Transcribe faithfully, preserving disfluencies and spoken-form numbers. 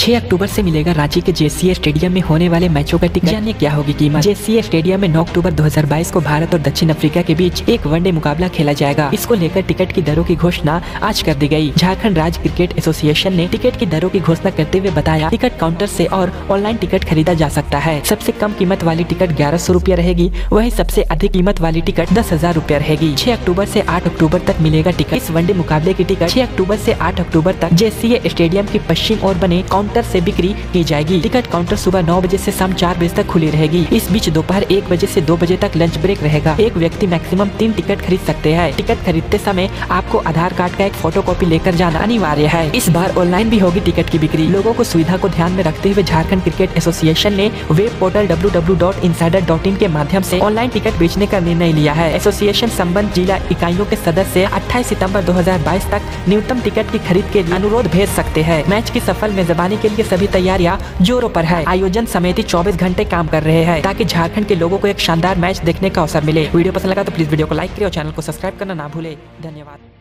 छह अक्टूबर से मिलेगा रांची के जेसीए स्टेडियम में होने वाले मैचों का टिकट। जानिए क्या होगी कीमत। जेसीए स्टेडियम में नौ अक्टूबर दो हज़ार बाईस को भारत और दक्षिण अफ्रीका के बीच एक वनडे मुकाबला खेला जाएगा। इसको लेकर टिकट की दरों की घोषणा आज कर दी गई। झारखंड राज्य क्रिकेट एसोसिएशन ने टिकट की दरों की घोषणा करते हुए बताया, टिकट काउंटर से और ऑनलाइन टिकट खरीदा जा सकता है। सबसे कम कीमत वाली टिकट ग्यारह सौ रूपया रहेगी, वही सबसे अधिक कीमत वाली टिकट दस हजार रूपया रहेगी। छह अक्टूबर से आठ अक्टूबर तक मिलेगा टिकट। इस वनडे मुकाबले की टिकट छह अक्टूबर से आठ अक्टूबर तक जेसीए स्टेडियम की पश्चिम ओर बने काउंटर से बिक्री की जाएगी। टिकट काउंटर सुबह नौ बजे से शाम चार बजे तक खुली रहेगी। इस बीच दोपहर एक बजे से दो बजे तक लंच ब्रेक रहेगा। एक व्यक्ति मैक्सिमम तीन टिकट खरीद सकते हैं। टिकट खरीदते समय आपको आधार कार्ड का एक फोटो कॉपी लेकर जाना अनिवार्य है। इस बार ऑनलाइन भी होगी टिकट की बिक्री। लोगों को सुविधा को ध्यान में रखते हुए झारखंड क्रिकेट एसोसिएशन ने web portal W W W dot insider dot in के माध्यम से ऑनलाइन टिकट बेचने का निर्णय लिया है। एसोसिएशन संबंध जिला इकाइयों के सदस्य अट्ठाईस सितंबर दो हज़ार बाईस तक न्यूनतम टिकट की खरीद के लिए अनुरोध भेज सकते हैं। मैच की सफल मेजबानी के लिए सभी तैयारियां जोरों पर है। आयोजन समिति चौबीस घंटे काम कर रहे हैं ताकि झारखंड के लोगों को एक शानदार मैच देखने का अवसर मिले। वीडियो पसंद लगा तो प्लीज वीडियो को लाइक करें और चैनल को सब्सक्राइब करना ना भूले। धन्यवाद।